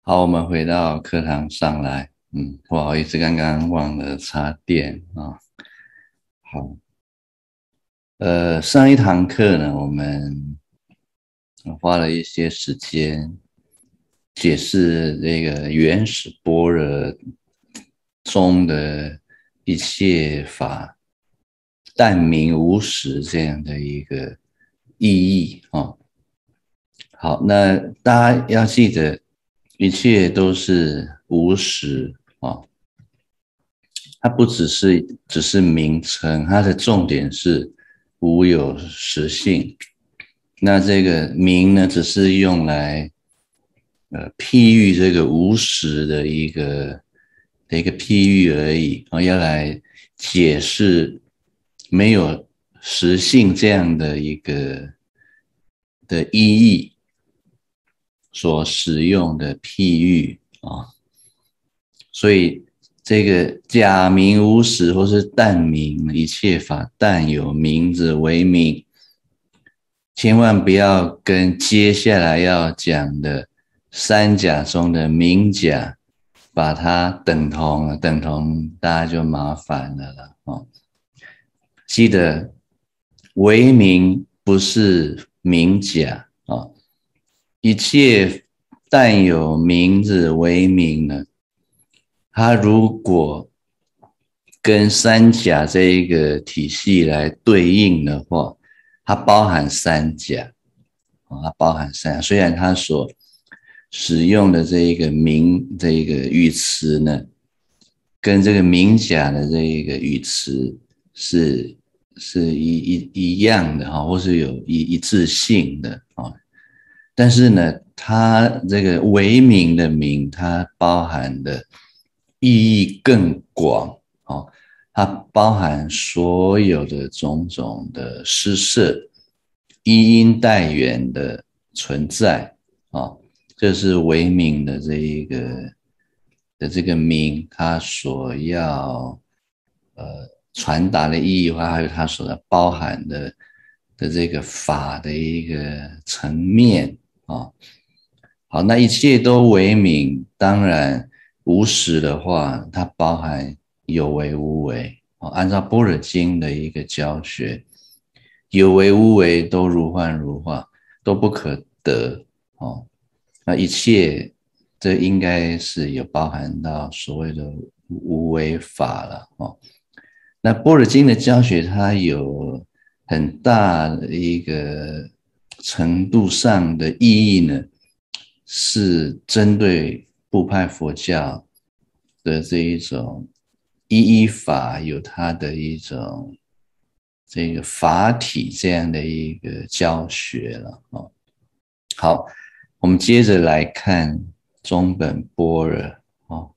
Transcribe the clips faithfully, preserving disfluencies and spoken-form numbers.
好，我们回到课堂上来。嗯，不好意思，刚刚忘了插电啊。好，呃，上一堂课呢，我们花了一些时间解释这个原始般若中的一切法但名无实这样的一个意义啊。好，那大家要记得，一切都是无实啊。它不只是只是名称，它的重点是无有实性。那这个名呢，只是用来呃譬喻这个无实的一个的一个譬喻而已，啊，要来解释没有实性这样的一个的意义所使用的譬喻啊。所以这个假名无实或是但名，一切法但有名字为名，千万不要跟接下来要讲的三假中的名假把它等同了，等同大家就麻烦了了哦。记得为名不是名假啊，一切但有名字为名呢，它如果跟三甲这一个体系来对应的话，它包含三甲，它包含三甲。虽然它所使用的这一个名这一个语词呢，跟这个名甲的这一个语词是是一一一样的哈，或是有一一致性的啊。但是呢，它这个为名的名，它包含的意义更广哦，它包含所有的种种的施设，一因带缘的存在啊，这是为名的这一个的这个名，它所要呃传达的意义，还有它所要包含的的这个法的一个层面啊。好，那一切都为名，当然无实的话，它包含有为无为。按照般若经的一个教学，有为无为都如幻如化，都不可得哦。那一切这应该是有包含到所谓的无为法了哦。那般若经的教学，它有很大的一个程度上的意义呢，是针对部派佛教的这一种依依法有它的一种这个法体这样的一个教学了哦。好，我们接着来看中本般若哦。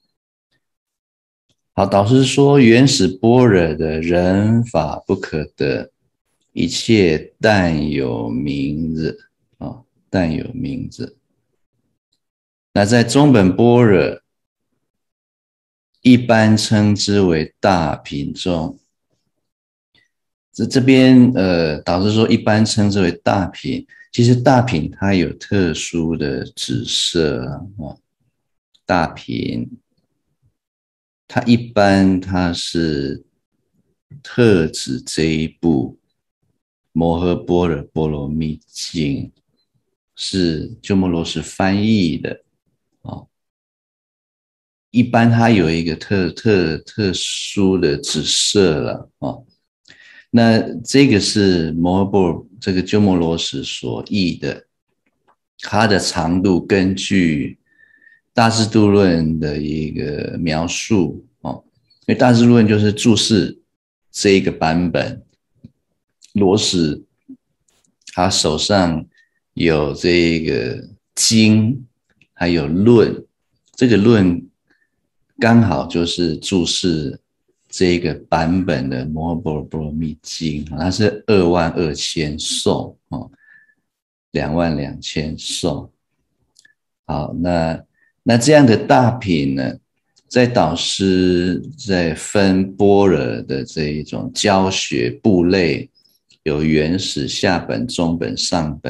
好，导师说原始般若的人法不可得，一切但有名字啊，但有名字。那在中本般若一般称之为大品中，这这边呃，导师说一般称之为大品，其实大品它有特殊的指涉啊，大品它一般它是特指这一部摩诃般若波罗蜜经，是鸠摩罗什翻译的哦。一般它有一个特特特殊的指涉了哦。那这个是摩诃般若这个鸠摩罗什所译的，它的长度根据大智度论的一个描述哦，因为大智度论就是注释这一个版本，罗什他手上有这个经，还有论，这个论刚好就是注释这个版本的摩诃般若波罗蜜经，它是二万二千颂哦，两万两千颂。好，那那这样的大品呢，在导师在分般若的这一种教学部类，有原始、下本、中本、上本。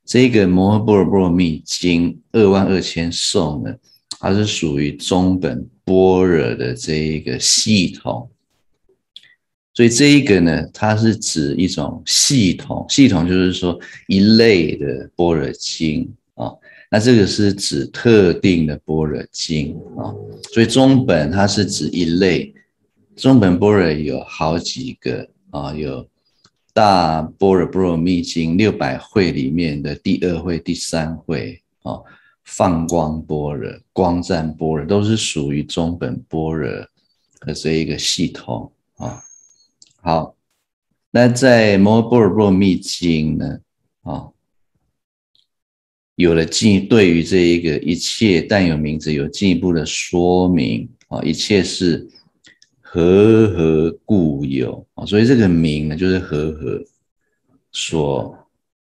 这个摩诃般若波罗蜜经二万二千颂呢，它是属于中本般若的这一个系统。所以这一个呢，它是指一种系统，系统就是说一类的般若经啊、哦。那这个是指特定的般若经啊、哦。所以中本它是指一类，中本般若有好几个啊、哦，有大般若波罗蜜经六百会里面的第二会、第三会啊、哦，放光般若、光赞般若都是属于中本般若的这一个系统啊。哦好，那在摩诃般若波罗蜜经呢，啊、哦，有了进对于这一个一切但有名字有进一步的说明啊、哦，一切是和合故有啊、哦，所以这个名呢就是和合所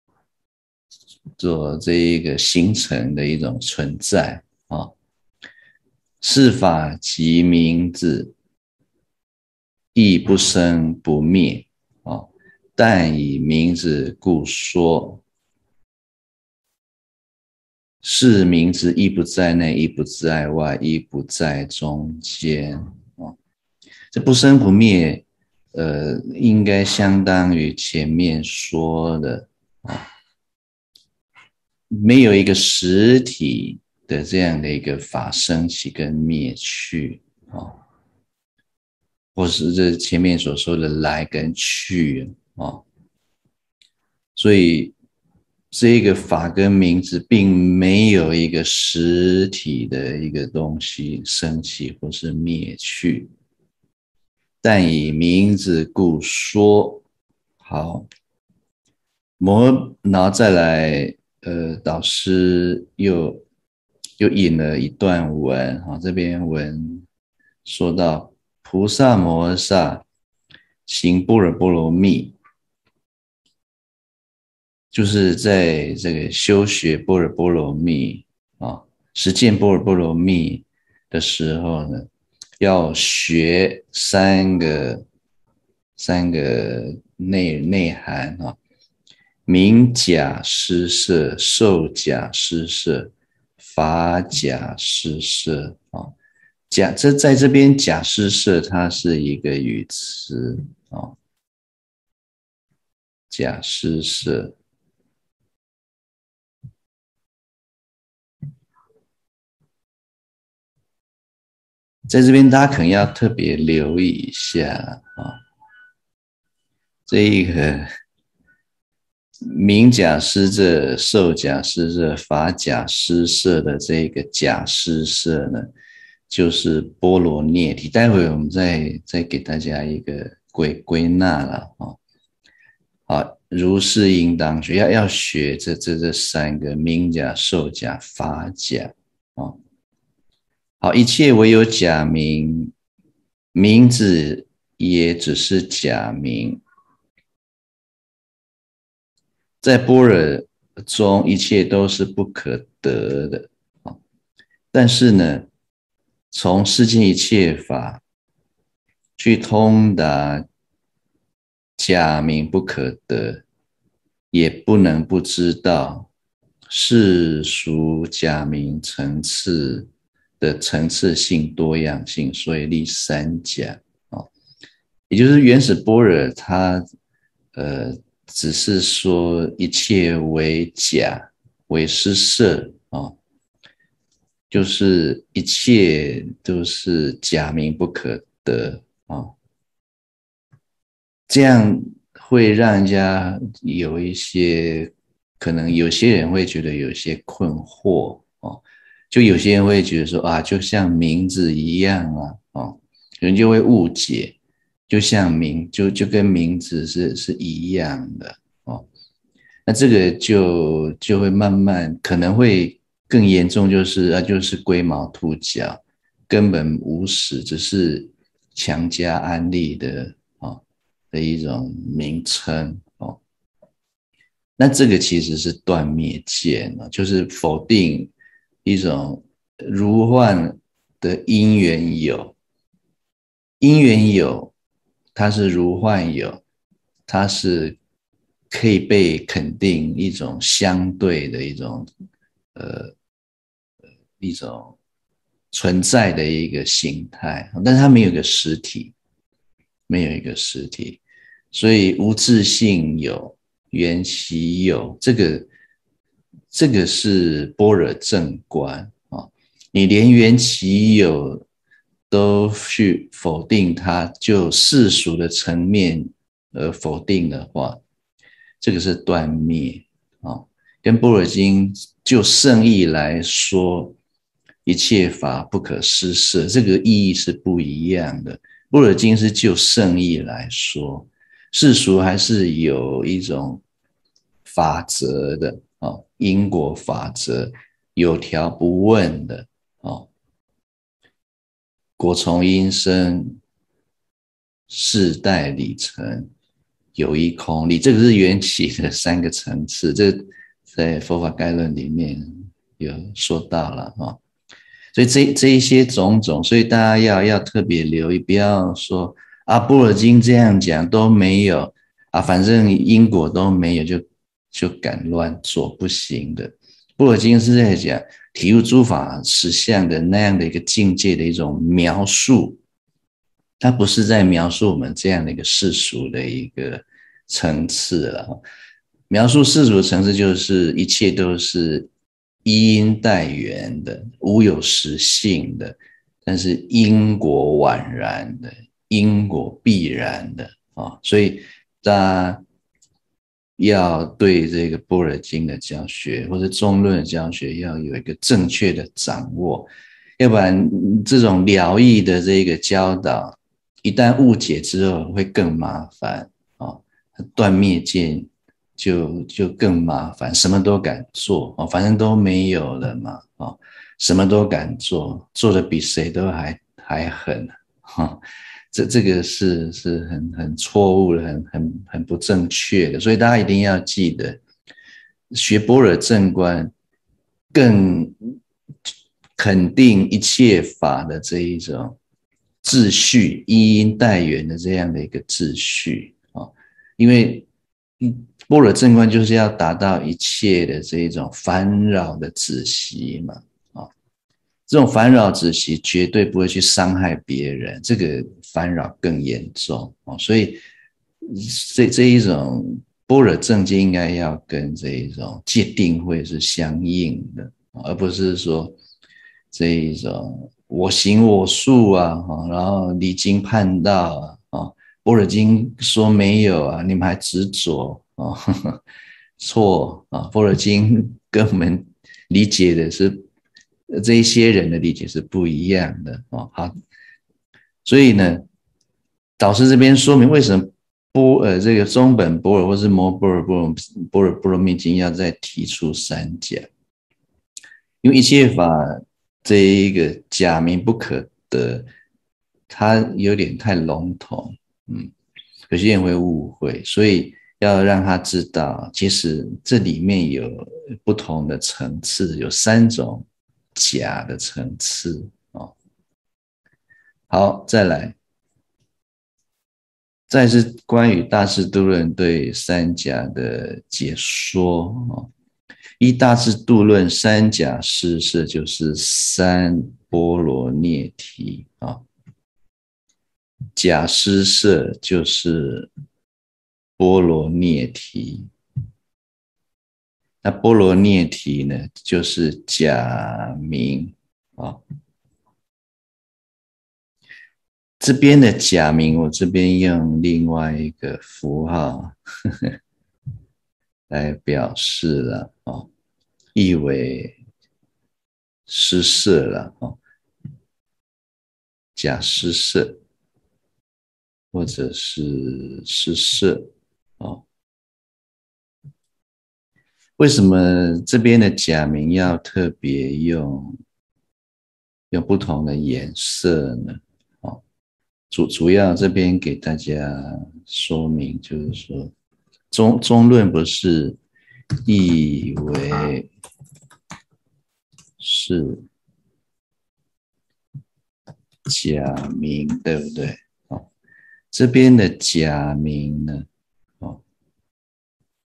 做这一个形成的一种存在啊、哦，是法即名字，亦不生不灭。哦，但以名字故说，是名字亦不在内，亦不在外，亦不在中间。哦，这不生不灭，呃，应该相当于前面说的啊、哦，没有一个实体的这样的一个法生起跟灭去啊、哦，或是这前面所说的来跟去啊。哦，所以这个法跟名字并没有一个实体的一个东西升起或是灭去，但以名字故说。好，摩，然后再来，呃，导师又又引了一段文，哈，这边文说到菩萨摩诃萨行般若波罗蜜。就是在这个修学般若波罗蜜啊，实践般若波罗蜜的时候呢，要学三个三个内内涵啊，名假施设、受假施设、法假施设啊。假这在这边假施设，它是一个语词啊，假施设。在这边大家可能要特别留意一下啊，这一个名假施设、受假施设、法假施设的这个假施设呢，就是波罗蘖体。待会我们再再给大家一个归归纳了啊。好，如是应当学，要要学这这这三个名假、受假、法假啊。好，一切唯有假名，名字也只是假名。在般若中，一切都是不可得的。但是呢，从世间一切法去通达假名不可得，也不能不知道世俗假名层次的层次性多样性，所以立三假啊，也就是原始般若它呃只是说一切为假为施设啊，就是一切都是假名不可得啊，这样会让人家有一些可能有些人会觉得有些困惑哦，就有些人会觉得说啊，就像名字一样啊，哦，人就会误解，就像名就就跟名字是是一样的哦，那这个就就会慢慢可能会更严重，就是啊就是龟毛兔角，根本无实，只是强加安利的哦的一种名称哦。那这个其实是断灭见哦，就是否定一种如幻的因缘有，因缘有，它是如幻有，它是可以被肯定一种相对的一种呃一种存在的一个形态，但是它没有一个实体，没有一个实体，所以无自性有，缘起有，这个这个是般若正观啊。你连缘起有都去否定它，就世俗的层面而否定的话，这个是断灭啊。跟般若经就圣义来说，一切法不可施设，这个意义是不一样的。般若经是就圣义来说，世俗还是有一种法则的哦，因果法则，有条不紊的哦，果从因生，世代理成，有一空理，这个是缘起的三个层次，这在佛法概论里面有说到了哈。所以这这一些种种，所以大家要要特别留意，不要说啊，般若经这样讲都没有啊，反正因果都没有，就就敢乱做，不行的。般若经是在讲体悟诸法实相的那样的一个境界的一种描述，它不是在描述我们这样的一个世俗的一个层次了。描述世俗的层次就是一切都是依因带缘的，无有实性的，但是因果宛然的，因果必然的啊。所以大家要对这个般若经的教学或者中论的教学要有一个正确的掌握，要不然这种了义的这个教导，一旦误解之后会更麻烦啊，断灭见就就更麻烦，什么都敢做哦，反正都没有了嘛哦，什么都敢做，做的比谁都还还狠哈。这这个是是很很错误的，很很很不正确的，所以大家一定要记得，学般若正观更肯定一切法的这一种秩序，依因带缘的这样的一个秩序啊，因为般若正观就是要达到一切的这一种烦扰的止息嘛，啊，这种烦扰止息绝对不会去伤害别人，这个烦扰更严重哦，所以这这一种般若正见应该要跟这一种戒定慧是相应的，而不是说这一种我行我素啊，然后离经叛道啊，般若经说没有啊，你们还执着啊，错啊，般若经跟我们理解的是这一些人的理解是不一样的哦。好，所以呢，导师这边说明为什么般呃这个中本般若或是摩般若波罗般若波罗蜜经要再提出三假，因为一切法这一个假名不可得，它有点太笼统，嗯，有些人会误会，所以要让他知道，其实这里面有不同的层次，有三种假的层次哦。好，再来，再是关于大智度论对三假的解说哦。依大智度论，三假施设就是三波罗涅提啊，假施设就是波罗涅提。那波罗涅提呢，就是假名啊。这边的假名，我这边用另外一个符号呵呵来表示了哦，意为施设了哦，假施设或者是施设哦。为什么这边的假名要特别用用不同的颜色呢？哦，主主要这边给大家说明，就是说中中论不是意为是假名，对不对？哦，这边的假名呢，哦，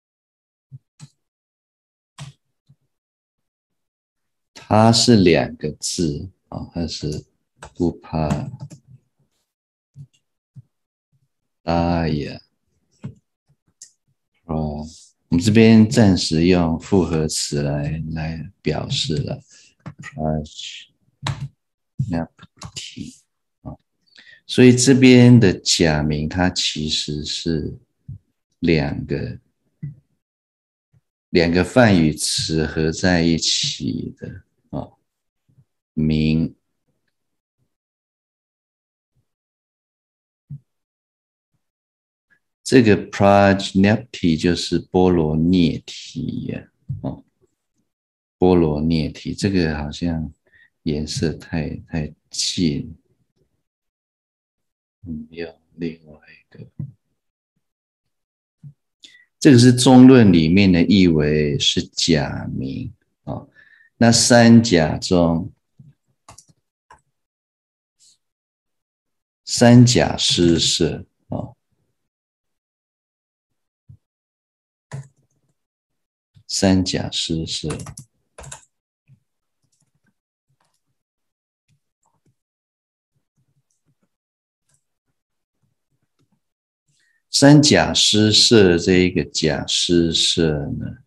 它是两个字啊、哦，它是 upadaya。哦，我们这边暂时用复合词来来表示了 ，prajnapti 啊，所以这边的假名它其实是两个两个梵语词合在一起的啊，名。这个 prajnapti 就是波罗涅提呀，哦，波罗涅提，这个好像颜色太太近，嗯，要另外一个，这个是中论里面的译为是假名啊、哦，那三假中，三假施舍啊。哦，三假施舍，三假施舍这一个假施舍呢，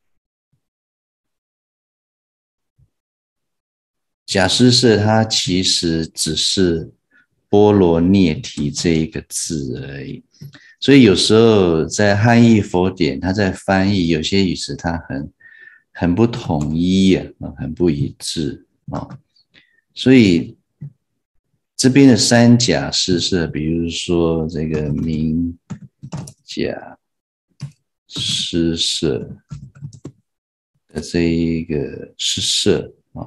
假施舍它其实只是波罗涅提这一个字而已，所以有时候在汉译佛典，它在翻译有些语词，它很很不统一呀、啊，很不一致啊，所以这边的三假施舍，比如说这个名假施舍的这一个施舍啊，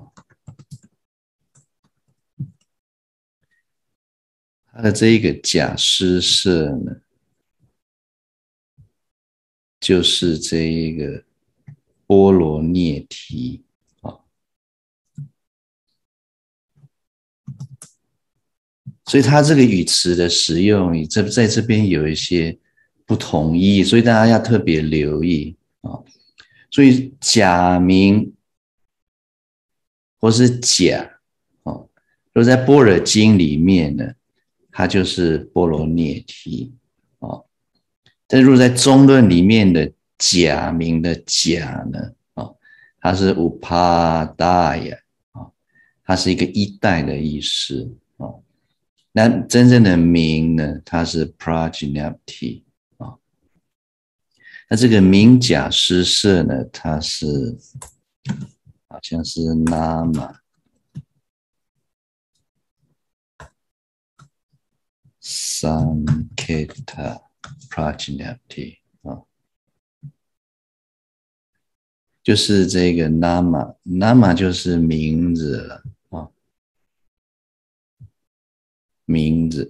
它的这一个假施舍呢，就是这一个波罗涅提啊，所以它这个语词的使用，这在这边有一些不统一，所以大家要特别留意啊。所以假名或是假哦，如果在般若经里面呢，它就是波罗涅提哦。但如果在中论里面的假名的假呢，哦，它是乌帕达呀，哦，它是一个一代的意思哦。那真正的名呢，它是 prajnapti 啊。那这个名假施舍呢，它是好像是 nama sanketa prajnapti 啊，就是这个 nama nama 就是名字了啊，名字。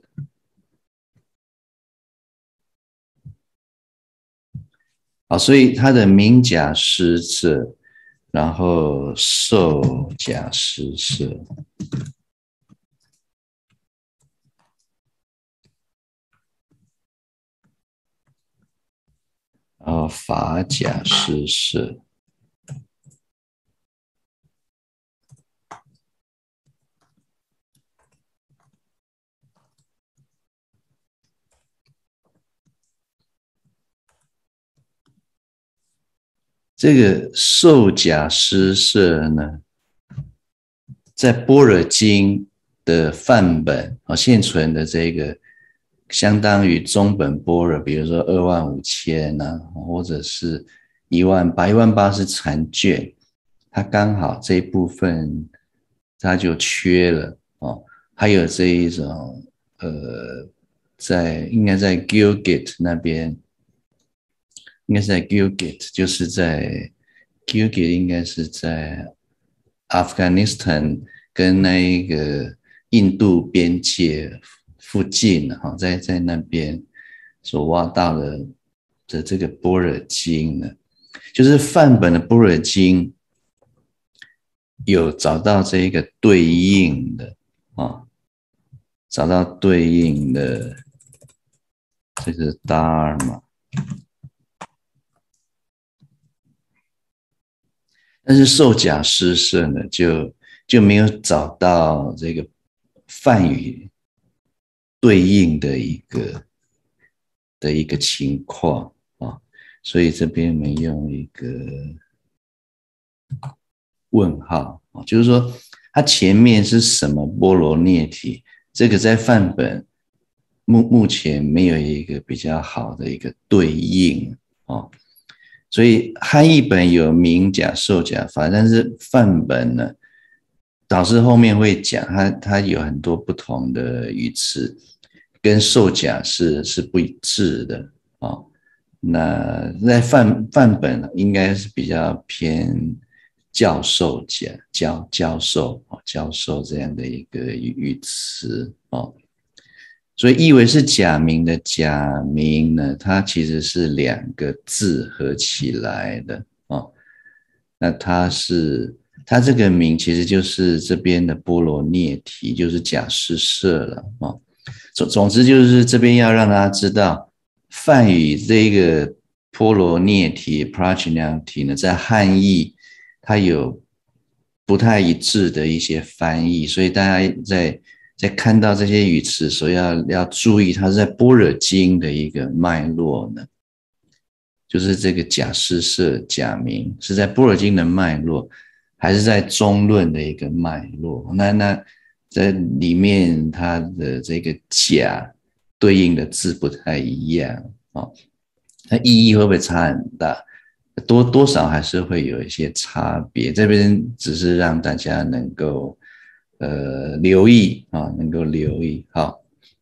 啊，所以它的名假施舍，然后受假施舍，然后法假施舍。这个受假施舍呢，在般若经的范本啊，现存的这个相当于中本般若，比如说二万五千啊，或者是一万八，一万八是残卷，它刚好这一部分它就缺了哦。还有这一种呃，在应该在 Gilgit 那边，应该是在 Gilgit，就是在 Gilgit 应该是在 Afghanistan 跟那一个印度边界附近哈，在在那边所挖到的的这个般若经呢，就是梵本的般若经有找到这一个对应的啊，找到对应的这个 Dharma。 但是受假施舍呢，就就没有找到这个梵语对应的一个的一个情况啊，所以这边没用一个问号啊，就是说它前面是什么波罗涅提，这个在梵本目目前没有一个比较好的一个对应啊，所以汉译本有明假受假法，但是梵本呢，导师后面会讲，它它有很多不同的语词，跟受假是是不一致的啊、哦。那在梵梵本应该是比较偏教授假教教授啊教授这样的一个语词哦。所以译为是假名的假名呢，它其实是两个字合起来的哦。那它是它这个名其实就是这边的波罗涅提，就是假施舍了哦。总总之就是这边要让大家知道，梵语这个波罗涅提 prajnanati 呢，在汉译它有不太一致的一些翻译，所以大家在在看到这些语词的时候要要注意，它是在般若经的一个脉络呢，就是这个假施舍假名是在般若经的脉络，还是在中论的一个脉络？那那在里面它的这个假对应的字不太一样啊、哦，那意义会不会差很大？多多少还是会有一些差别。这边只是让大家能够呃留意啊，能够留意好。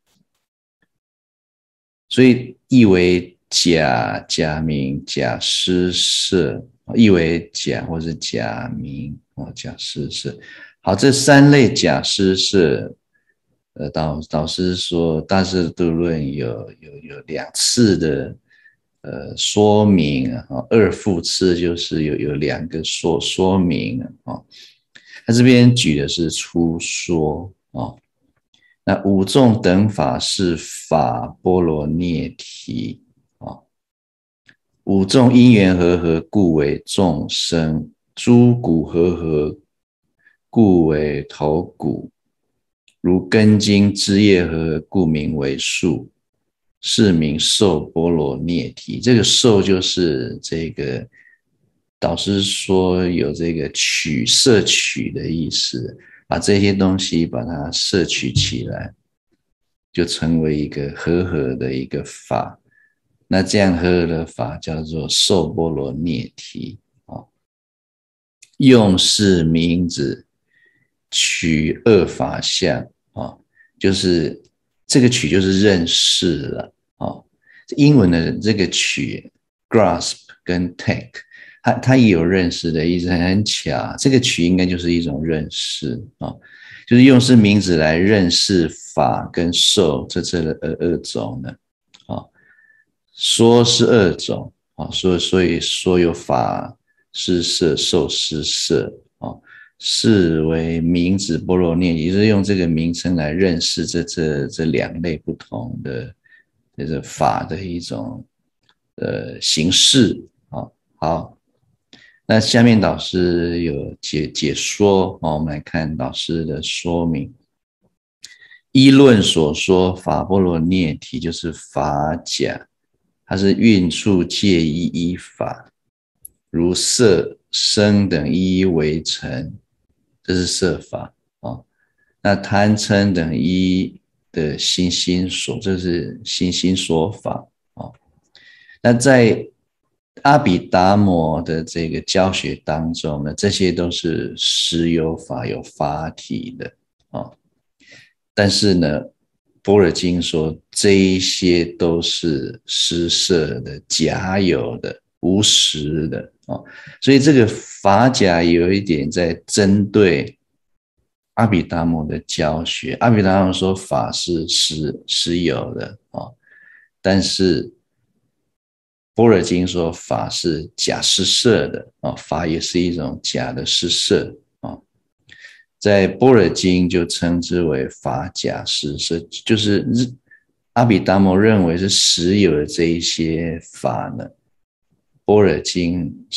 所以译为假假名假施舍，译为假或是假名哦，假施舍。好，这三类假施舍，呃，导导师说大智度论有有有两次的呃说明啊，二复次就是有有两个说说明啊。他这边举的是初说啊。那五众等法是法波罗涅提啊，五众因缘和合，故为众生；诸骨和合，故为头骨。如根茎枝叶和合，故名为树，是名受波罗涅提。这个受就是这个导师说有这个取摄取的意思。把这些东西把它摄取起来，就成为一个和合的一个法。那这样和合的法叫做受波罗涅提啊。用是名字取二法相啊，就是这个取就是认识了啊。英文的这个取 grasp 跟 take。它它也有认识的意思，很巧，这个取应该就是一种认识啊、哦，就是用是名字来认识法跟受这这的二二种呢啊、哦，说是二种啊、哦，所以所以说有法施舍、受施舍啊、哦，是为名字波罗涅，也就是用这个名称来认识这这这两类不同的这个法的一种呃形式啊、哦，好。那下面导师有解解说哦，我们来看导师的说明。依论所说，法波罗涅提就是法假，它是运处介一依法，如色声等一一为成，这是色法哦。那贪嗔等一的心心所，这是心心所法哦。那在阿毗达摩的这个教学当中呢，这些都是实有法有法体的啊、哦。但是呢，般若经说这一些都是施舍的、假有的、无实的啊、哦。所以这个法假有一点在针对阿毗达摩的教学。阿毗达摩说法是实实有的啊、哦，但是般若经说法是假施舍的啊，法也是一种假的施舍啊，在般若经就称之为法假施舍，就是阿毗达摩认为是实有的这一些法呢，般若经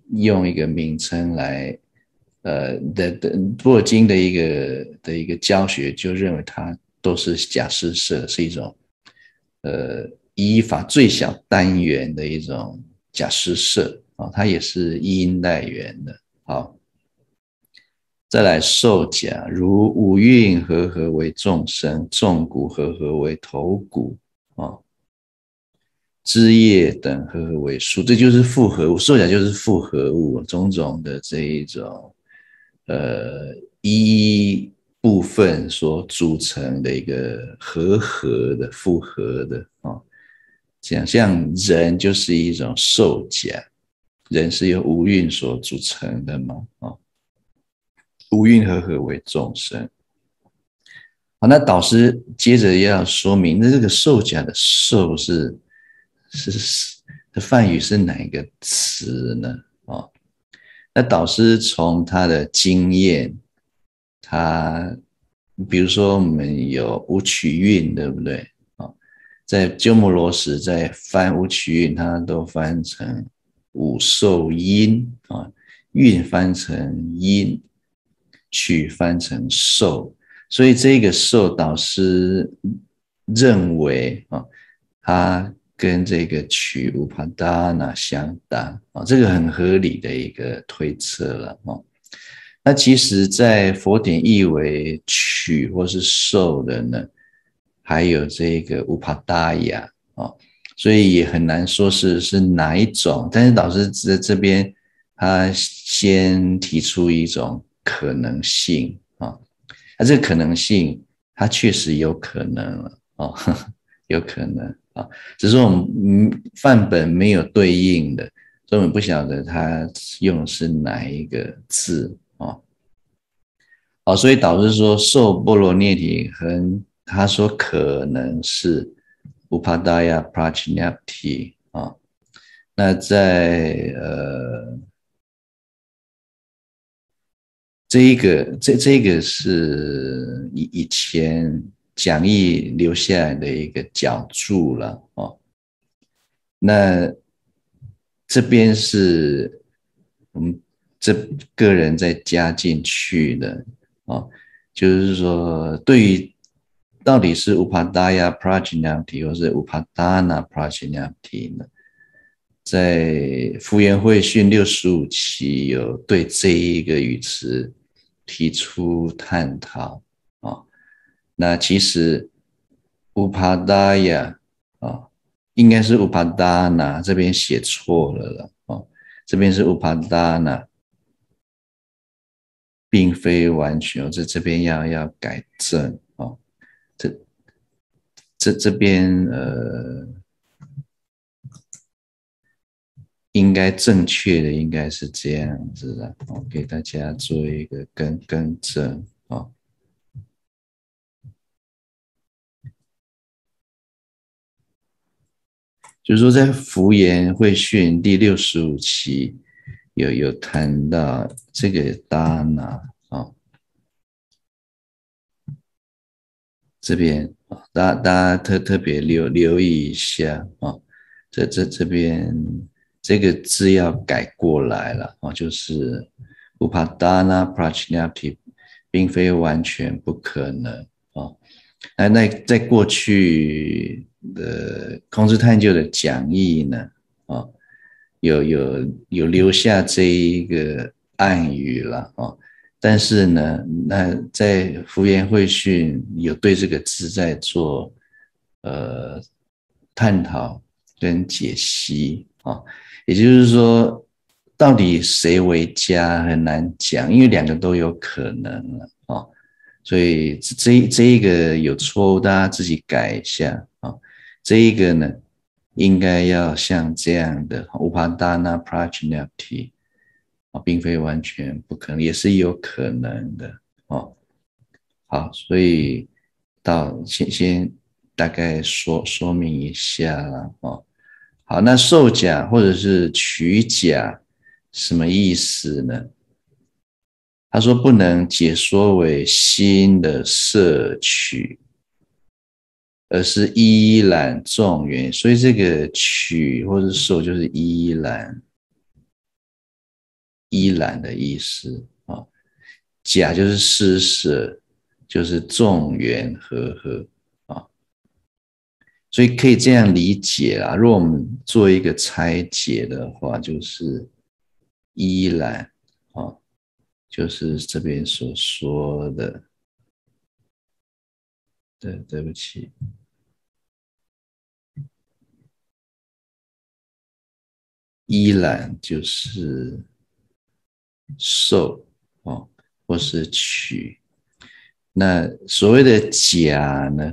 用一个名称来，呃的的部尔经的一个的一个教学，就认为它都是假施设，是一种呃依法最小单元的一种假施设啊，它也是一因代元的。好，再来受假，如五蕴和合为众生，众骨和合为头骨啊。枝叶等合合为树，这就是复合物。受假就是复合物，种种的这一种呃一部分所组成的一个合合的复合的啊、哦。这样像人就是一种受假，人是由五蕴所组成的嘛啊、哦，五蕴合合为众生。好，那导师接着要说明，那这个受假的受是是是的梵语是哪一个词呢？哦，那导师从他的经验，他比如说我们有五曲韵，对不对？哦，在鸠摩罗什在翻五曲韵，他都翻成五受音啊，韵翻成音，曲翻成受。所以这个受导师认为啊，它跟这个曲乌帕达那相当啊，这个很合理的一个推测了啊。那其实，在佛典译为曲或是受的呢，还有这个乌帕达雅啊，所以也很难说是是哪一种。但是导师在这边他先提出一种可能性啊。那这个可能性，它确实有可能了哦，呵呵有可能啊，只是我们范本没有对应的，所以我们不晓得它用的是哪一个字啊。好，所以导致说受波罗涅提和他说可能是 Upadaya Prajnapti 啊，那在呃这一个，这这个是以以前讲义留下来的一个角注了哦。那这边是我们这个人再加进去的哦，就是说对于到底是 Upadaya Prajnapti 或是 Upadana Prajnapti 呢？在福源会训六十五期有对这一个语词提出探讨啊、哦。那其实乌帕达亚啊，应该是乌帕达那这边写错了了哦，这边是乌帕达那，并非完全，这这边要要改正哦。这这这边呃。应该正确的应该是这样子的，我给大家做一个更更正啊，就是说在福言会训第六十五期有有谈到这个达那啊，这边啊，大大家特特别留留意一下啊，这这这边这个字要改过来了啊，就是 Upadana Prajnapti 并非完全不可能啊。那那在过去的空之探究的讲义呢，啊，有有有留下这一个暗语了啊。但是呢，那在福言会训有对这个字在做呃探讨跟解析啊，也就是说，到底谁为佳很难讲，因为两个都有可能了啊，所以这这一个有错误，大家自己改一下啊。这一个呢，应该要像这样的 Upadana Prajnapti。啊，并非完全不可能，也是有可能的哦。好，所以到先先大概说说明一下了哦。好，那受假或者是取假什么意思呢？他说不能解说为新的摄取，而是依览众缘，所以这个取或者受就是依览。 依然的意思啊。假就是施舍，就是众缘和合啊，所以可以这样理解啦。如果我们做一个拆解的话，就是依然啊，就是这边所说的，对，对不起，依然就是受哦，或是取。那所谓的假呢，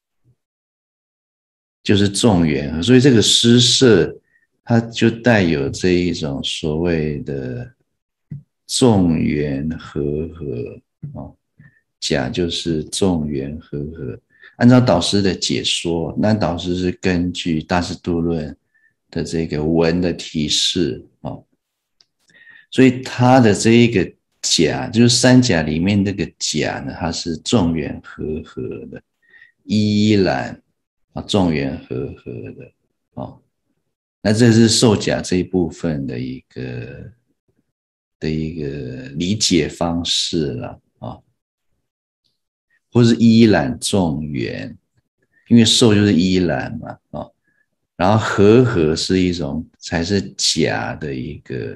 就是众缘，所以这个施舍，它就带有这一种所谓的众缘和合哦，假就是众缘和合。按照导师的解说，那导师是根据大智度论的这个文的提示哦，所以他的这一个假，就是三假里面这个假呢，它是众缘和合的，依然啊，众缘和合的哦。那这是受假这一部分的一个的一个理解方式了啊，或是依然众缘，因为受就是依然嘛啊，然后和合是一种才是假的一个。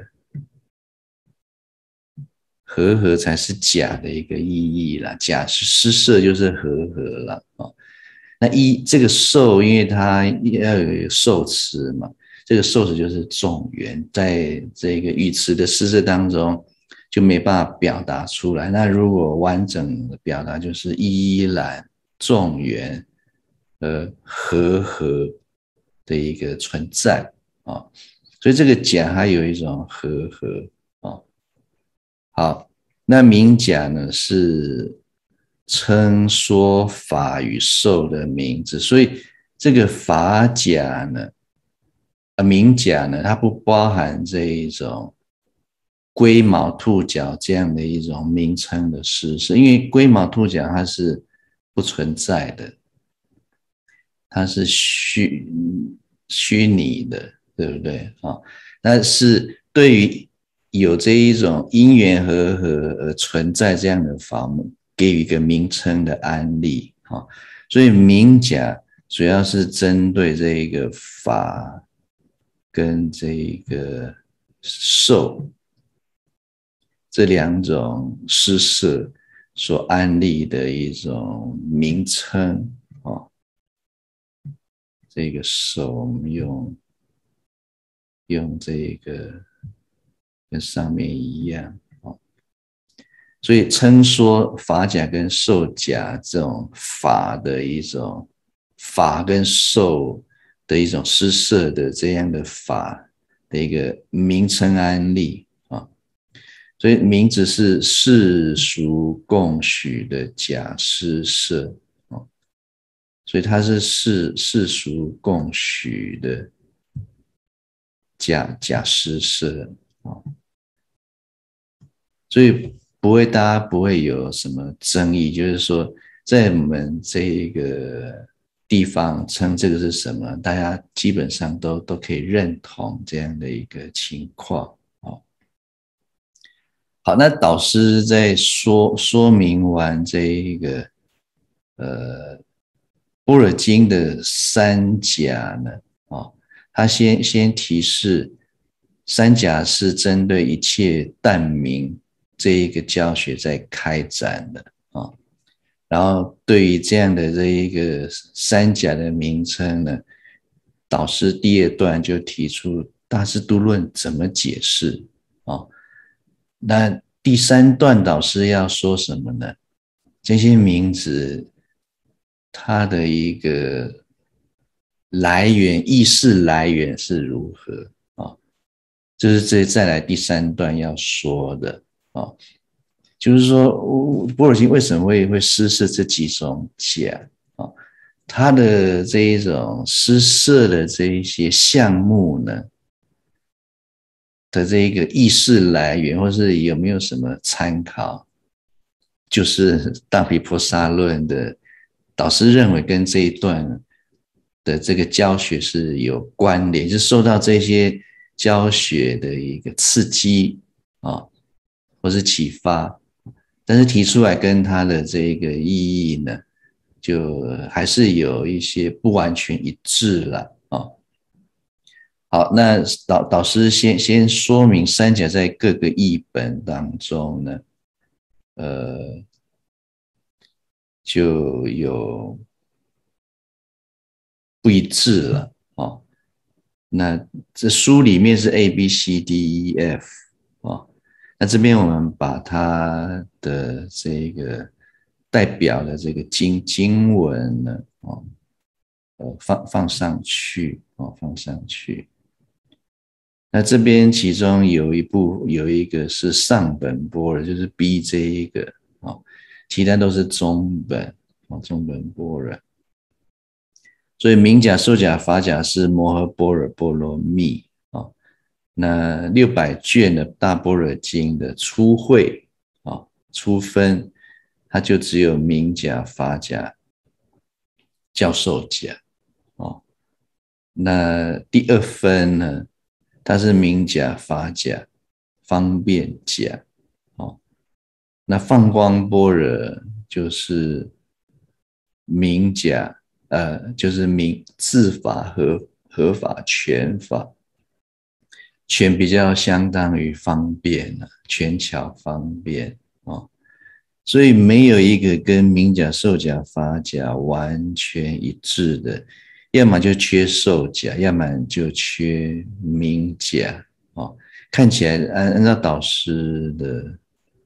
和合才是假的一个意义啦，假是施舍就是和合了哦。那一这个受，因为它要有受词嘛，这个受词就是众缘，在这个语词的施舍当中就没办法表达出来。那如果完整的表达，就是依然众缘呃和合的一个存在啊、哦，所以这个假还有一种和合啊。哦好，那名假呢是称说法与受的名字，所以这个法假呢，呃，名假呢，它不包含这一种龟毛兔角这样的一种名称的事实，因为龟毛兔角它是不存在的，它是虚虚拟的，对不对啊？但是对于有这一种因缘和合而存在这样的法门，给予一个名称的安利啊，所以名假主要是针对这一个法跟这一个受这两种施舍所安立的一种名称啊。这个手我们用用这个跟上面一样哦，所以称说法假跟受假这种法的一种法跟受的一种施舍的这样的法的一个名称安立啊，所以名字是世俗共许的假施舍。所以它是世世俗共许的假假施舍啊，所以不会大家不会有什么争议，就是说在我们这一个地方称这个是什么，大家基本上都都可以认同这样的一个情况啊。好，那导师在说说明完这一个呃般若经的三假呢，哦，他先先提示三假是针对一切但明这一个教学在开展的啊、哦，然后对于这样的这一个三假的名称呢，导师第二段就提出大智度论怎么解释啊、哦，那第三段导师要说什么呢？这些名字它的一个来源意识来源是如何啊、哦？就是这再来第三段要说的啊、哦，就是说般若经为什么会会施设这几种假啊、哦？它的这一种施设的这一些项目呢的这一个意识来源，或是有没有什么参考？就是大毗婆沙论的导师认为跟这一段的这个教学是有关联，就是受到这些教学的一个刺激啊，或是启发，但是提出来跟它的这个意义呢，就还是有一些不完全一致了啊。好，那导导师先先说明三甲在各个译本当中呢，呃，就有不一致了哦。那这书里面是 A B C D E F 哦，那这边我们把它的这个代表的这个经经文呢，哦，呃放放上去哦，放上去。那这边其中有一部有一个是上本般若，就是 B 这一个哦，其他都是中本哦，中本般若。所以明甲、授甲、法甲是摩诃般若波罗蜜哦。那六百卷的大般若经的初会哦，初分，它就只有明甲、法甲、教授甲哦。那第二分呢，它是明甲、法甲、方便甲哦。那放光般若就是明甲，呃，就是明自法合合法权法，权比较相当于方便啊，权巧方便哦。所以没有一个跟明甲、授甲、法甲完全一致的，要么就缺授甲，要么就缺明甲哦。看起来按按照导师的，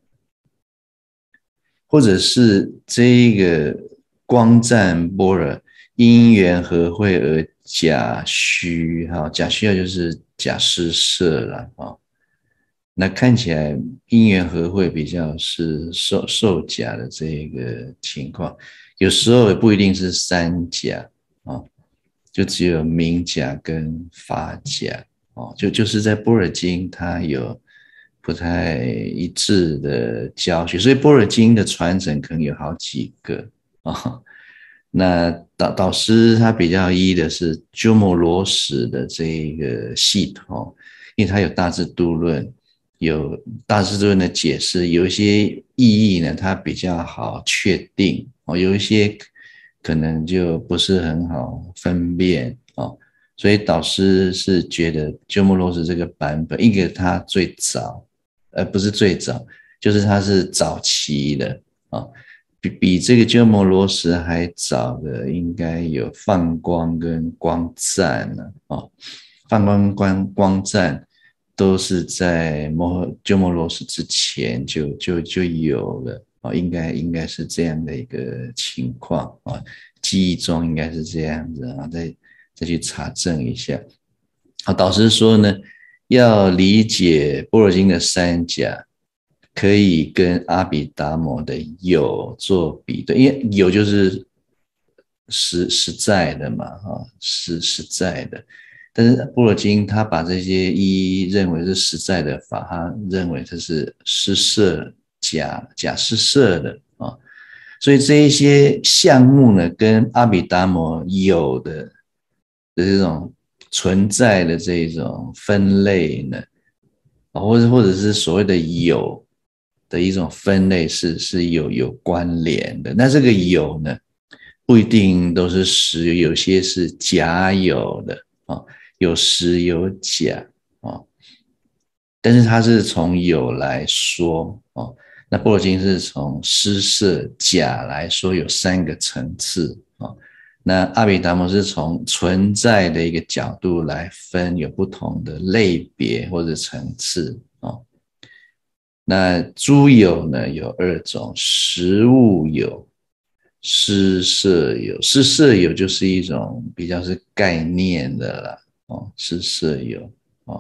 或者是这一个光赞般若因缘合会而假虚哈，假虚就是假施设了啊。那看起来因缘合会比较是受受甲的这个情况，有时候也不一定是三甲啊，就只有明甲跟法甲哦，就就是在般若经它有不太一致的教学，所以般若经的传承可能有好几个啊。那导导师他比较依的是鸠摩罗什的这个系统，因为他有大智度论。有大智度论的解释，有一些意义呢，它比较好确定哦，有一些可能就不是很好分辨哦，所以导师是觉得鸠摩罗什这个版本，一个它最早，呃，不是最早，就是它是早期的啊、哦，比比这个鸠摩罗什还早的，应该有放光跟光赞了哦，放光光光赞。都是在摩鸠摩罗什之前就就就有了啊，应该应该是这样的一个情况啊，记忆中应该是这样子啊，再再去查证一下。好，导师说呢，要理解般若经的三甲，可以跟阿毗达摩的有做比对，因为有就是实实在的嘛，哈，实实在的。但是般若经他把这些一认为是实在的法，他认为这是施设假假施设的啊，所以这一些项目呢，跟阿毗达摩有的的这种存在的这种分类呢，或者或者是所谓的有的一种分类是是有有关联的。那这个有呢，不一定都是实有，有些是假有的啊。有实有假哦，但是它是从有来说哦，那般若经是从施设假来说，有三个层次哦。那阿毗达摩是从存在的一个角度来分，有不同的类别或者层次哦。那诸有呢有二种，实物有、施设有。施设有就是一种比较是概念的啦。哦，是舍友哦，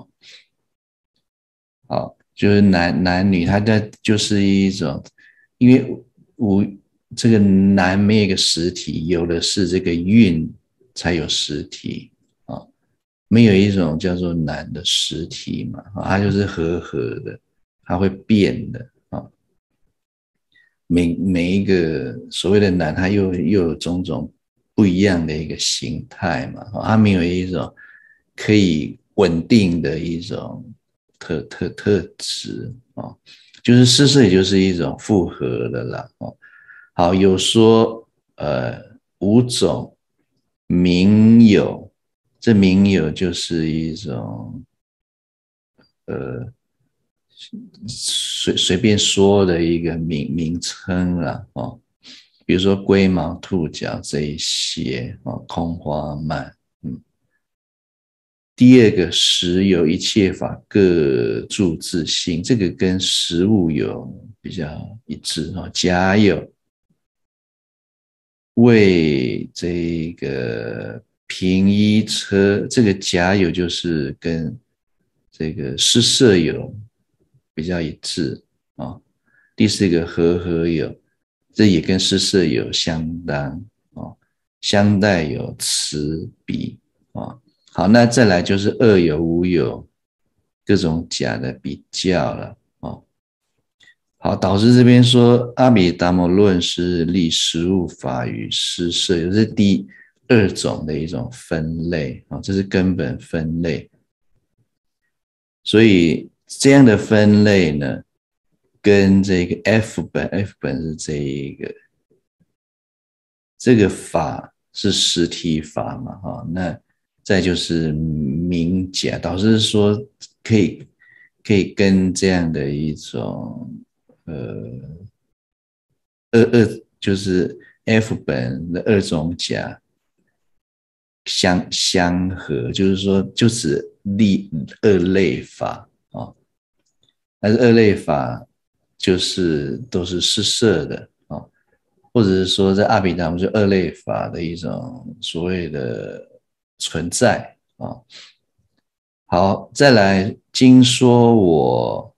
好，就是男男女，它的就是一种，因为无这个男没有一个实体，有的是这个运才有实体啊、哦，没有一种叫做男的实体嘛，哦、它就是合合的，它会变的啊、哦，每每一个所谓的男，它又又有种种不一样的一个形态嘛，哦、它没有一种可以稳定的一种特特特质哦，就是施舍也就是一种复合的啦哦。好，有说呃五种名有，这名有就是一种呃随随便说的一个名名称啦哦，比如说龟毛兔角这一些哦，空花蔓，嗯。第二个实有一切法各住自性，这个跟实物有比较一致哦。甲有为这个平一车，这个甲有就是跟这个施舍有比较一致啊、哦。第四个和合有，这也跟施舍有相当哦。相待有此比啊、哦。好，那再来就是二有无有各种甲的比较了哦。好，导师这边说阿毗达摩论是立实物法与施舍，这是第二种的一种分类啊、哦，这是根本分类。所以这样的分类呢，跟这个 F 本 F 本是这一个这个法是实体法嘛哈、哦，那再就是名甲，导师说可以可以跟这样的一种呃二二就是 F 本的二种甲相相合，就是说就是立二类法啊、哦，但是二类法就是都是施舍的啊、哦，或者是说在阿毗达摩就二类法的一种所谓的存在啊、哦。好，再来经说我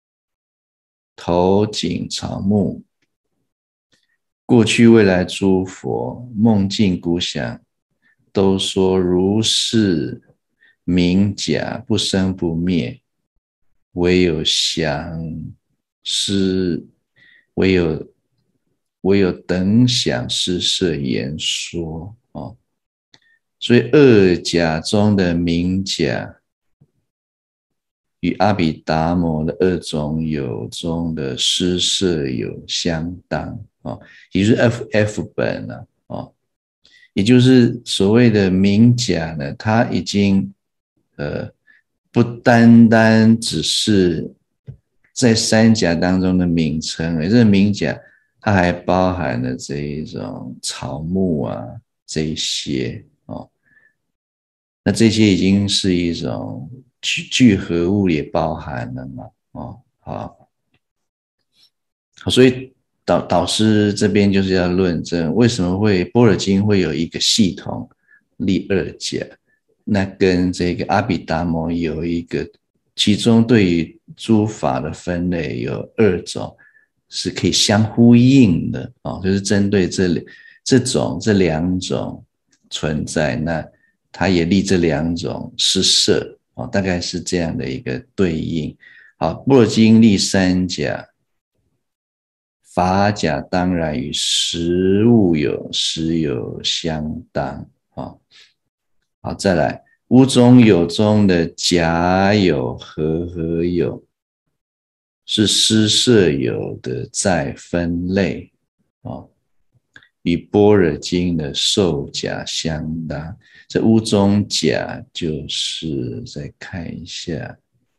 头颈草木。过去未来诸佛梦境估想，都说如是名假不生不灭，唯有想是，唯有唯有等想施舍言说哦。所以二假中的名假与阿毗达摩的二种有中的施舍有相当哦，也就是 F F 本了哦，也就是所谓的名假呢，它已经呃不单单只是在三甲当中的名称，而这个名甲它还包含了这一种草木啊这一些哦，那这些已经是一种聚聚合物也包含了嘛哦，好。所以导导师这边就是要论证为什么会般若经会有一个系统立二甲，那跟这个阿毗达摩有一个，其中对于诸法的分类有二种是可以相呼应的哦，就是针对这这种这两种存在，那它也立这两种施舍哦，大概是这样的一个对应。好，般若经立三甲。法甲当然与实物有实有相当啊。好，再来无中有中的甲有和合有，是施舍有的再分类啊，与般若经的受甲相当。这无中甲就是再看一下，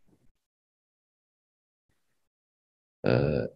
呃。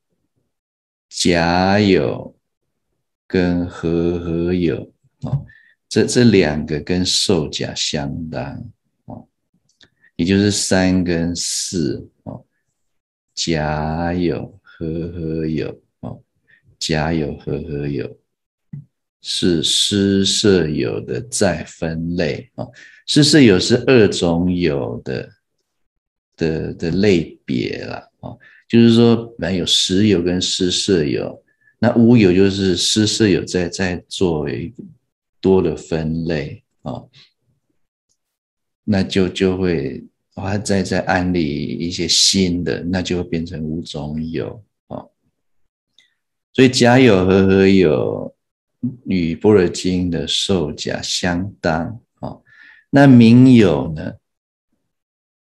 甲有跟和合有哦，这这两个跟受甲相当哦，也就是三跟四哦，甲有和合有哦，甲有和合有是施舍有的再分类哦，施舍有是二种有的的的类别啦哦。就是说，本来有实有跟施舍有，那无有就是施舍有在在作为多的分类哦，那就就会它再再安立一些新的，那就会变成无中有哦。所以甲有和合有与般若经的受甲相当哦。那名有呢？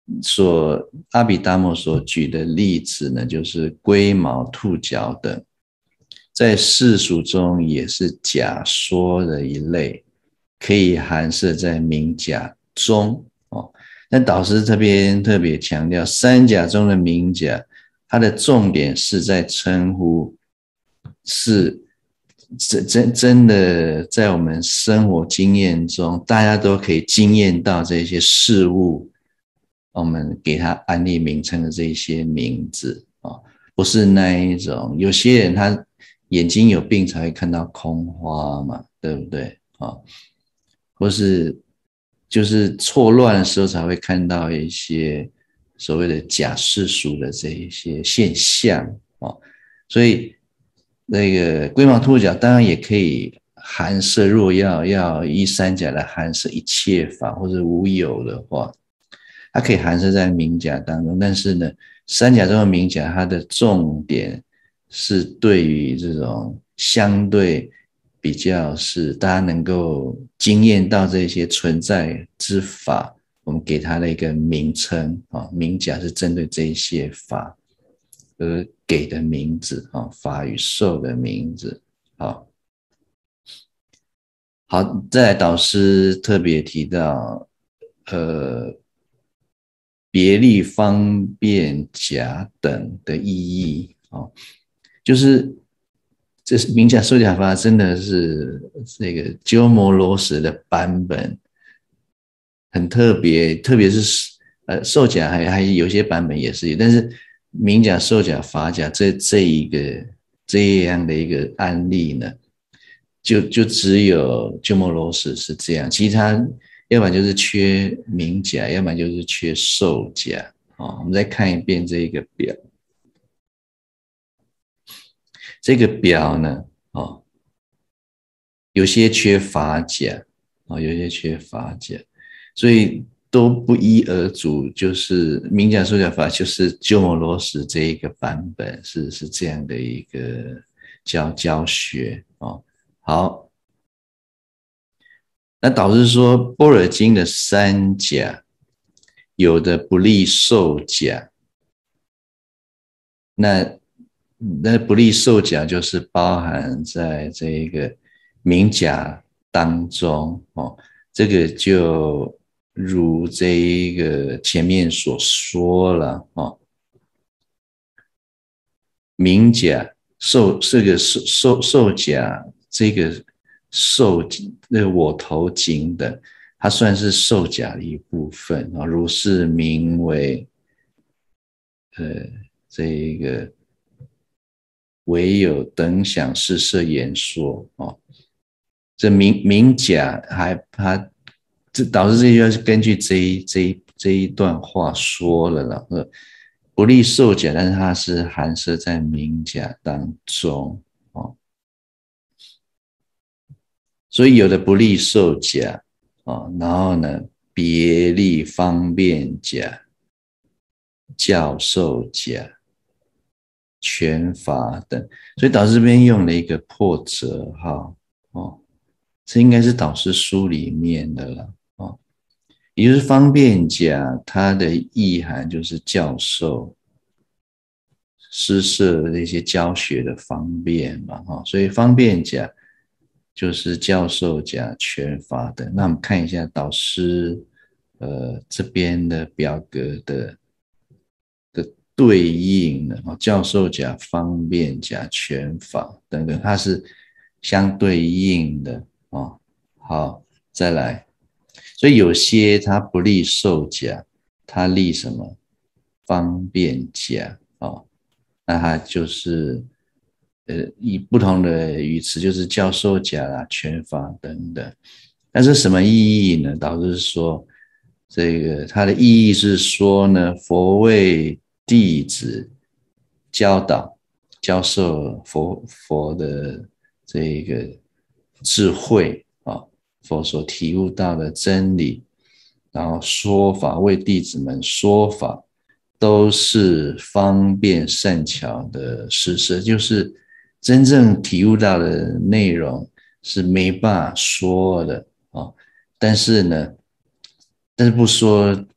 所阿毗达摩所举的例子呢，就是龟毛、兔角等，在世俗中也是假说的一类，可以含摄在名假中哦。那导师这边特别强调，三假中的名假，它的重点是在称呼，是真真真的在我们生活经验中，大家都可以经验到这些事物，我们给它安立名称的这些名字啊、哦，不是那一种有些人他眼睛有病才会看到空花嘛，对不对啊、哦？或是就是错乱的时候才会看到一些所谓的假世俗的这一些现象啊、哦，所以那个龟毛兔角当然也可以含摄，若要要依三假来含摄一切法或者无有的话，它可以含摄在名假当中。但是呢，三假中的名假，它的重点是对于这种相对比较是大家能够经验到这些存在之法，我们给它的一个名称啊，名假是针对这些法而给的名字啊，法与受的名字。好，好，再来导师特别提到，呃，别立方便假等的意义啊，就是这是名假受假法真的是这个鸠摩罗什的版本很特别，特别是呃受假还还有些版本也是，但是名假受假法假这这一个这样的一个案例呢，就就只有鸠摩罗什是这样，其他要不然就是缺名假，要不然就是缺受假。哦，我们再看一遍这个表，这个表呢，哦，有些缺法假，哦，有些缺法假，所以都不一而足，就是名假受假法，就是鸠摩罗什这一个版本是是这样的一个教教学哦。好，那导师说《般若经》的三假，有的不立受假，那那不立受假就是包含在这个名假当中哦，这个就如这一个前面所说了哦，名假受这个受受受假，这个受那个我头颈的，它算是受假的一部分啊，如是名为呃这一个。唯有等想事摄言说哦，这名名假还他这导致这句话是根据这一这一这一段话说了了，呃，不立受假，但是它是含摄在名假当中哦，所以有的不立受假哦，然后呢，别立方便假、教授假。权法等，所以导师这边用了一个破折号哦，这应该是导师书里面的了哦，也就是方便假，它的意涵就是教授、施设那些教学的方便嘛哈、哦，所以方便假就是教授假、权法等。那我们看一下导师呃这边的表格的。对应的教授甲、方便甲、权法等等，它是相对应的哦。好，再来，所以有些它不立受甲，它立什么方便甲哦，那它就是呃以不同的语词，就是教授甲啦、权法等等。但是什么意义呢？导致说这个它的意义是说呢，佛为弟子教导、教授佛佛的这个智慧啊，佛所体悟到的真理，然后说法为弟子们说法，都是方便善巧的施设，就是真正体悟到的内容是没办法说的啊。但是呢，但是不说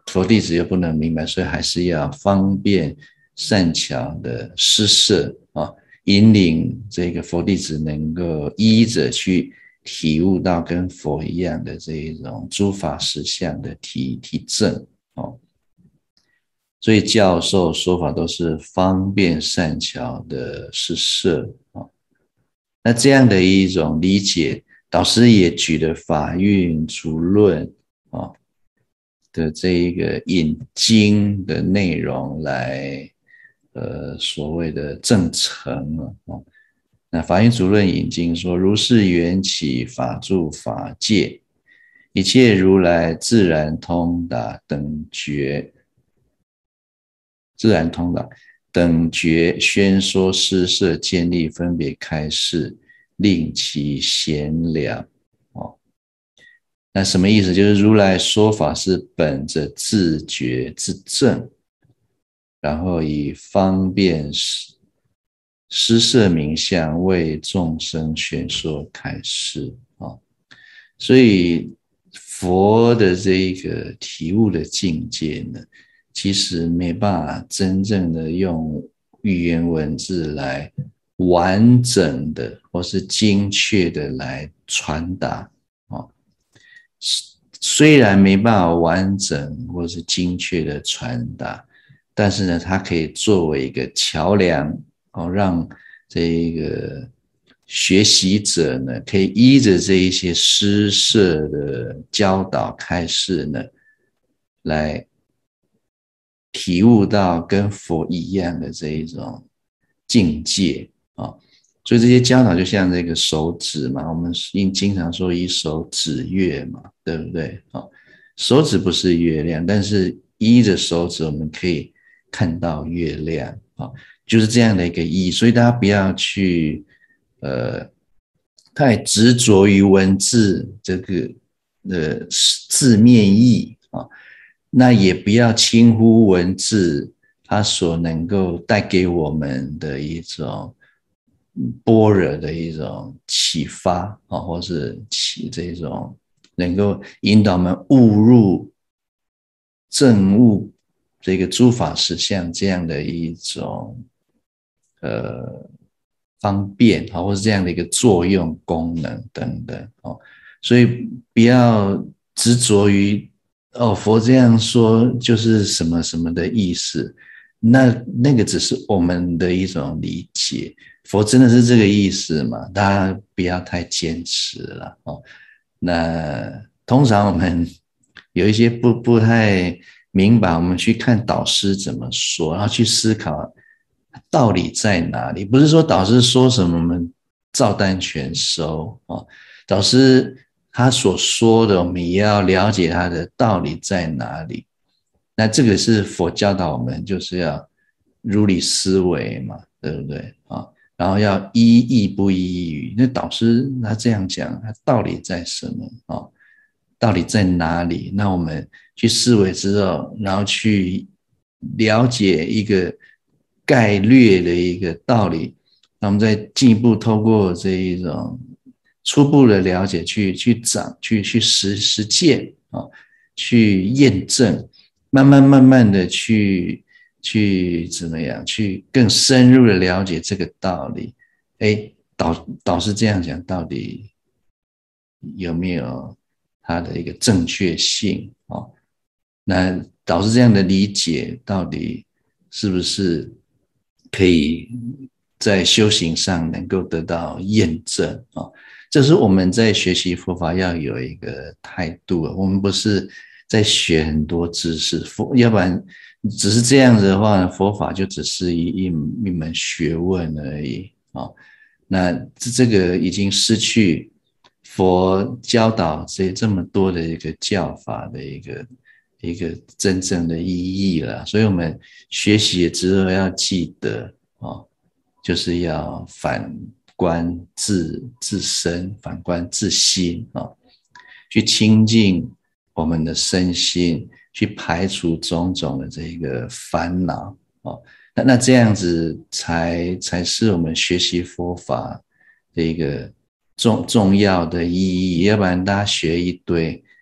佛弟子又不能明白，所以还是要方便善巧的施设啊，引领这个佛弟子能够依着去体悟到跟佛一样的这一种诸法实相的体体证哦。所以教授说法都是方便善巧的施设啊。那这样的一种理解，导师也举了法运足论啊的这一个引经的内容来，呃，所谓的证成了啊。那法运足论引经说：如是缘起，法住法界，一切如来自然通达等觉，自然通达等觉宣说施设建立分别开示，令其贤良。哦，那什么意思？就是如来说法是本着自觉自证，然后以方便施设名相为众生宣说开示啊。所以佛的这一个体悟的境界呢，其实没办法真正的用语言文字来完整的或是精确的来传达啊。虽然没办法完整或是精确的传达，但是呢，它可以作为一个桥梁哦，让这一个学习者呢，可以依着这一些施设的教导开示呢，来体悟到跟佛一样的这一种境界啊。所以这些教导就像这个手指嘛，我们经常说以手指月嘛，对不对？手指不是月亮，但是依着手指我们可以看到月亮啊，就是这样的一个意义。所以大家不要去呃太执着于文字这个呃字面意啊，那也不要轻忽文字它所能够带给我们的一种般若的一种启发啊，或是启这种能够引导我们悟入证悟这个诸法实相这样的一种呃方便啊，或是这样的一个作用功能等等哦，所以不要执着于哦佛这样说就是什么什么的意思，那那个只是我们的一种理解。佛真的是这个意思吗？大家不要太坚持了哦。那通常我们有一些不不太明白，我们去看导师怎么说，然后去思考道理在哪里。不是说导师说什么我们照单全收哦，导师他所说的，我们也要了解他的道理在哪里。那这个是佛教导我们，就是要如理思维嘛，对不对啊？然后要依义不依语。那导师他这样讲，他道理在什么啊？道理在哪里？那我们去思维之后，然后去了解一个概略的一个道理，那我们再进一步透过这一种初步的了解去去长去去实实践啊，去验证，慢慢慢慢的去去怎么样，去更深入的了解这个道理。哎，导导师这样讲，到底有没有它的一个正确性哦？那导师这样的理解，到底是不是可以在修行上能够得到验证啊？这是我们在学习佛法要有一个态度，我们不是在学很多知识，佛要不然只是这样子的话，佛法就只是一一一门学问而已啊。那这个已经失去佛教导这这么多的一个教法的一个一个真正的意义了，所以我们学习之后要记得哦，就是要反观自自身，反观自心啊，去清净我们的身心，去排除种种的这个烦恼哦。那那这样子才才是我们学习佛法的一个重重要的意义，要不然大家学一堆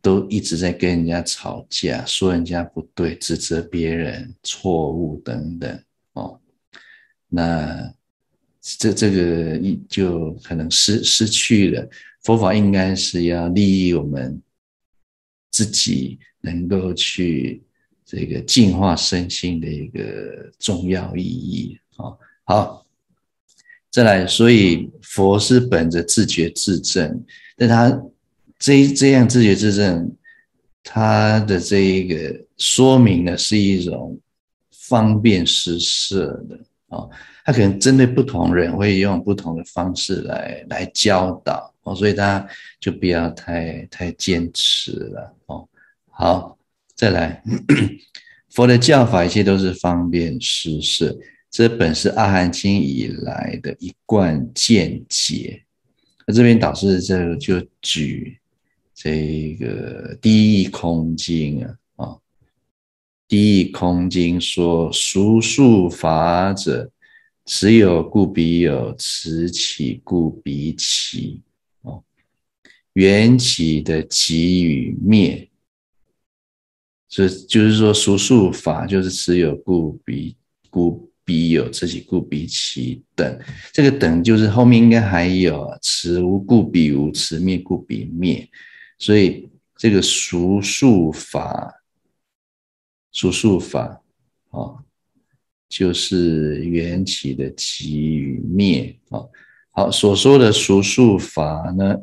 都一直在跟人家吵架，说人家不对，指责别人错误等等哦。那这这个就可能失失去了。佛法应该是要利益我们自己，能够去这个净化身心的一个重要意义哦。好，再来，所以佛是本着自觉自证，但他这这样自觉自证，他的这一个说明呢，是一种方便施设的哦。他可能针对不同人会用不同的方式来来教导哦，所以大家就不要太太坚持了哦。好，再来，佛的教法一切都是方便施设。这本是阿含经以来的一贯见解。那这边导师这就举这个第一空经啊，哦，第一空经说：俗数法者，此有故彼有，此起故彼起。哦，缘起的起与灭，这就是说俗数法就是此有故彼故。彼有，此起故彼起等，这个等就是后面应该还有此无故彼无，此灭故彼灭，所以这个俗数法，俗数法，哦，就是缘起的起与灭，哦，好，所说的俗数法呢，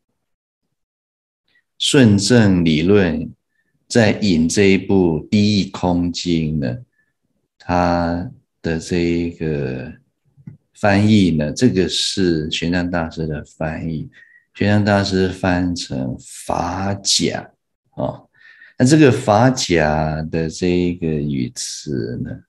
顺正理论在引这一部《第一空经》呢，它的这一个翻译呢，这个是玄奘大师的翻译，玄奘大师翻成法甲哦。那这个法甲的这一个语词呢，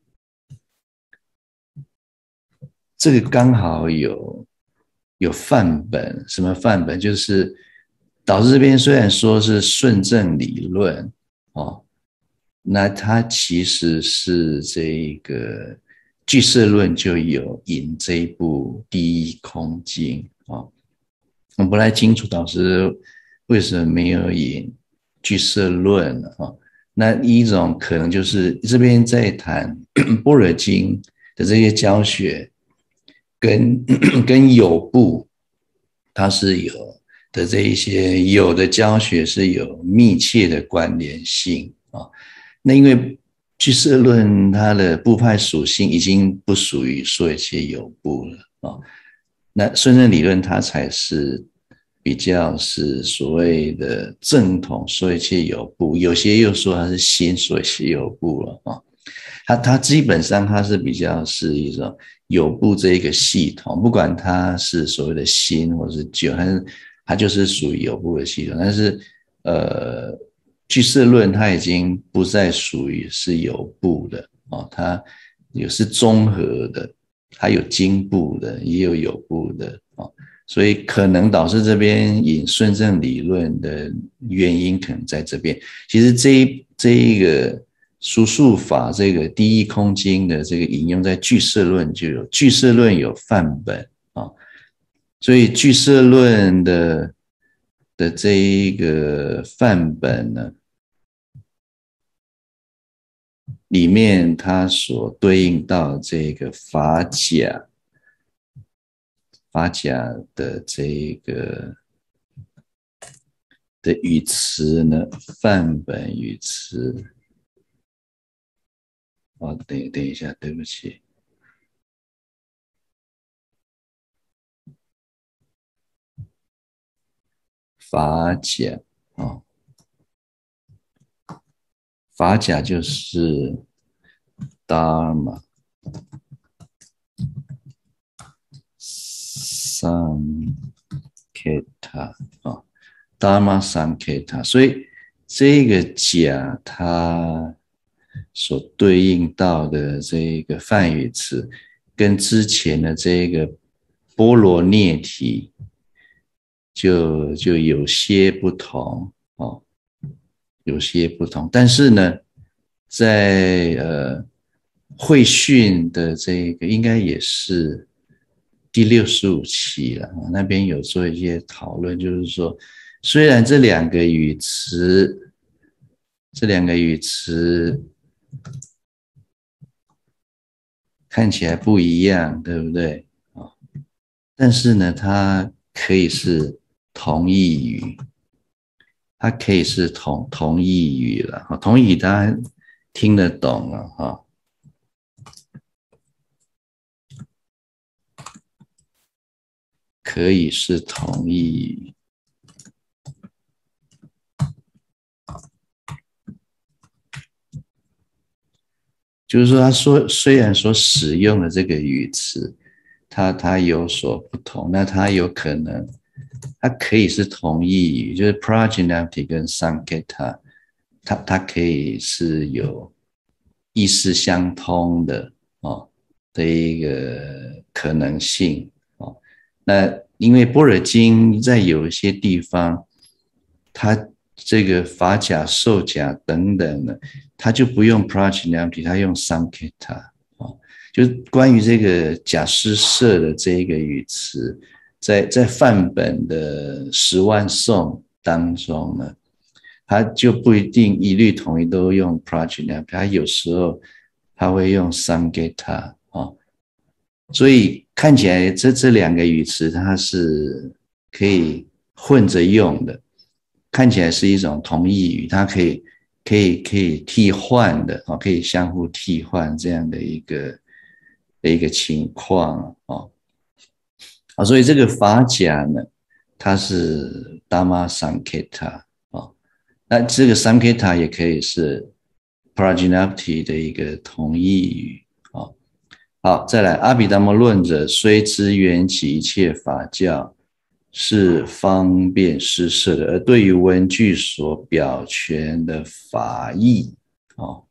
这个刚好有有范本，什么范本？就是导师这边虽然说是顺正理论哦，那它其实是这个俱舍论就有引这一部第一空经哦。我不太清楚导师为什么没有引俱舍论哦。那一种可能就是这边在谈般若经的这些教学。跟跟有部，它是有的这一些有的教学是有密切的关联性啊。那因为俱舍论它的部派属性已经不属于说一切有部了啊，那顺正理论它才是比较是所谓的正统说一切有部，有些又说它是新说一切有部了啊。它它基本上它是比较是一种有部这一个系统，不管它是所谓的新或是旧，它是它就是属于有部的系统。但是呃，俱舍论它已经不再属于是有部的哦，它也是综合的，它有经部的，也有有部的哦。所以可能导师这边引顺正理论的原因可能在这边。其实这一这一个。俗数法这个第一空经的这个引用在俱舍论就有，俱舍论有范本啊，所以俱舍论的的这一个范本呢，里面它所对应到这个法甲，法甲的这一个的语词呢，范本语词。哦，等等一下，对不起，法甲哦，法甲就是 Dharma Sanketa 哦 ，Dharma Sanketa， 所以这个甲它所对应到的这个梵语词，跟之前的这个波罗涅提就就有些不同哦，有些不同。但是呢，在呃会训的这个应该也是第六十五期了，那边有做一些讨论，就是说虽然这两个语词，这两个语词看起来不一样，对不对？但是呢，它可以是同义语，它可以是同同义语了。同义语大家听得懂了哈。可以是同义语，就是说，他说虽然说使用的这个语词，它它有所不同，那它有可能，它可以是同义语，就是 progenitive 跟 sanketa， 它它可以是有意思相通的哦的一个可能性哦。那因为般若经在有一些地方，它这个法甲、受甲等等的，它就不用 progenitive， 它用 sanketa。就是关于这个假施设的这一个语词，在在范本的十万颂当中呢，它就不一定一律统一都用 progenitive， 它有时候它会用 samgita 哦，所以看起来这这两个语词它是可以混着用的，看起来是一种同义语，它可以可以可以替换的哦，可以相互替换这样的一个的一个情况哦。啊，所以这个法甲呢，它是 Dhamma Sanketa 哦，那这个 Sanketa 也可以是 Prajnapti 的一个同义语哦。好，再来，阿毗达摩论者虽知缘起一切法教是方便施设的，而对于文句所表全的法义哦，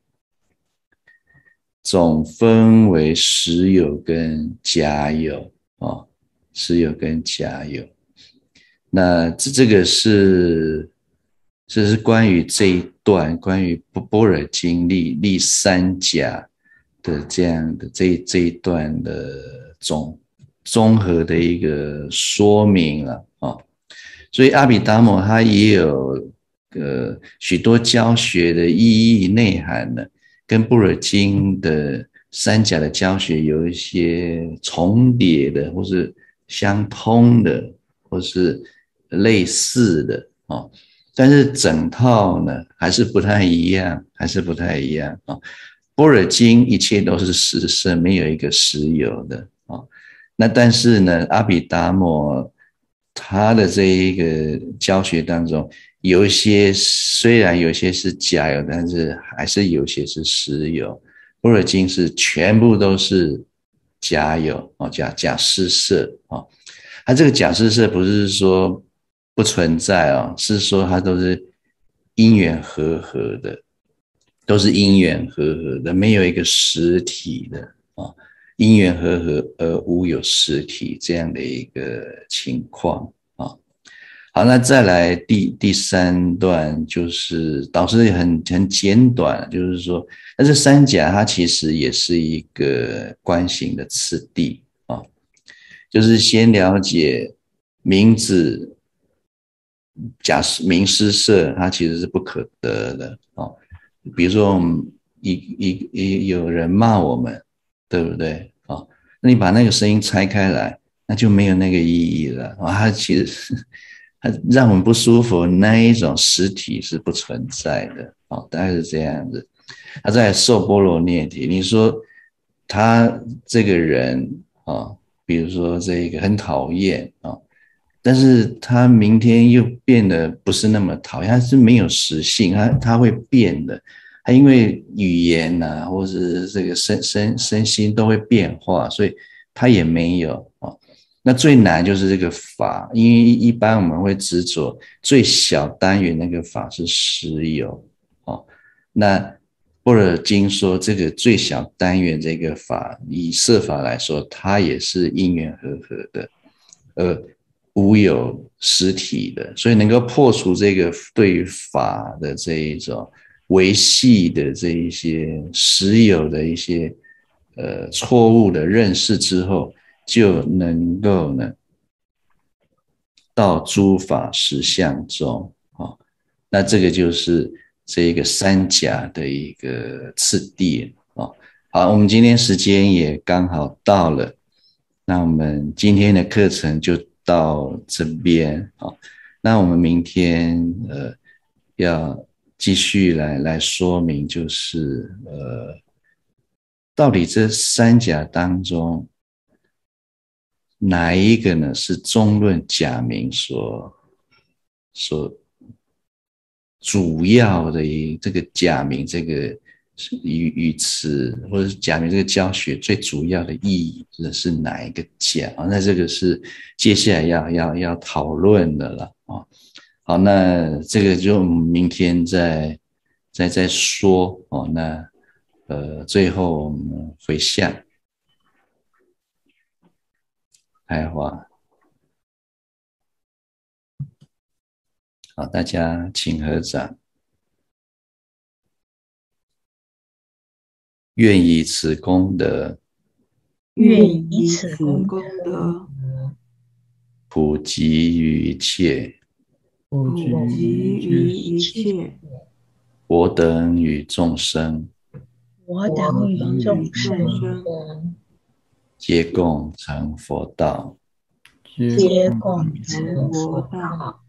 总分为实有跟假有哦。实有跟假有，那这这个是这是关于这一段关于般若经历历三甲的这样的这这一段的总综合的一个说明了啊、哦，所以阿毗达摩他也有呃许多教学的意义内涵呢，跟般若经的三甲的教学有一些重叠的，或是相通的，或是类似的哦，但是整套呢还是不太一样，还是不太一样啊、哦。般若经一切都是实设，没有一个实有的啊、哦。那但是呢，阿毗达摩他的这一个教学当中，有一些虽然有些是假有，但是还是有些是实有。般若经是全部都是假有哦，假假施设哦。它这个假施设不是说不存在哦，是说它都是因缘和合的，都是因缘和合的，没有一个实体的啊，因缘和合而无有实体这样的一个情况啊。好，那再来第第三段，就是导师很很简短，就是说，但是三甲它其实也是一个观行的次第啊，就是先了解名字假名施设，它其实是不可得的啊。比如说，我们一一一有人骂我们，对不对啊？那你把那个声音拆开来，那就没有那个意义了啊。它其实它让我们不舒服那一种实体是不存在的啊，大概是这样子。他在受波罗涅提，你说他这个人啊，比如说这个很讨厌啊，但是他明天又变得不是那么讨厌，他是没有实性，他他会变的。他因为语言啊，或是这个身身身心都会变化，所以他也没有啊。那最难就是这个法，因为一般我们会执着最小单元那个法是实有哦。那般若经说这个最小单元这个法，以色法来说，它也是因缘和合的，呃，无有实体的，所以能够破除这个对于法的这一种维系的这一些实有的一些呃错误的认识之后，就能够呢到诸法实相中。哦，那这个就是这个三甲的一个次第。哦，好，我们今天时间也刚好到了，那我们今天的课程就到这边。哦，那我们明天呃要继续来来说明，就是呃到底这三甲当中哪一个呢是中论假名所所主要的一这个假名这个语语词，或者是假名这个教学最主要的意义是哪一个假？那这个是接下来要要要讨论的了啊。好，那这个就明天再再再说哦。那呃，最后我们回向开花。好，大家请合掌。愿以此功德， 愿以此功德， 普及于一切， 普及于一切， 我等与众生， 我等与众生， 皆共成佛道。 皆共成佛道。